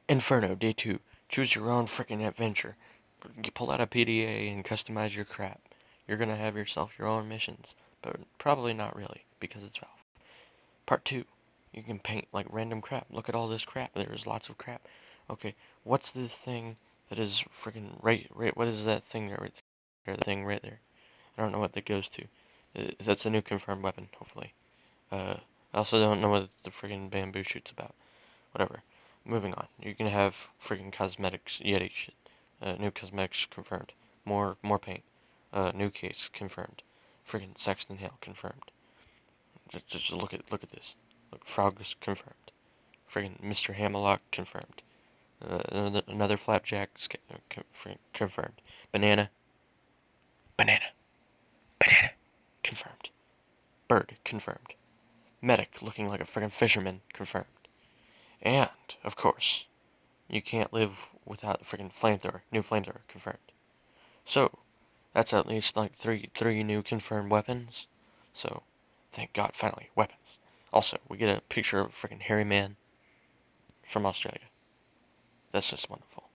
Inferno, Day 2. Choose your own freaking adventure. You pull out a PDA and customize your crap. You're gonna have yourself your own missions, but probably not really, because it's Valve. Part 2. You can paint like random crap. Look at all this crap. There's lots of crap. Okay, what's the thing that is freaking right, what is that thing right there? The thing right there. I don't know what that goes to. That's a new confirmed weapon, hopefully. I also don't know what the friggin' bamboo shoot's about. Whatever. Moving on. You're gonna have friggin' cosmetics, Yeti shit. New cosmetics confirmed. More paint. New case confirmed. Friggin' Sexton Hale confirmed. Just look at this. Look, Frogs confirmed. Friggin' Mr. Hammerlock confirmed. Another Flapjack confirmed. Banana. Banana. Banana. Confirmed. Bird confirmed. Medic looking like a friggin' fisherman confirmed. And, of course, you can't live without a freaking flamethrower. New flamethrower confirmed. So, that's at least like three new confirmed weapons. So, thank God, finally, weapons. Also, we get a picture of a freaking hairy man from Australia. That's just wonderful.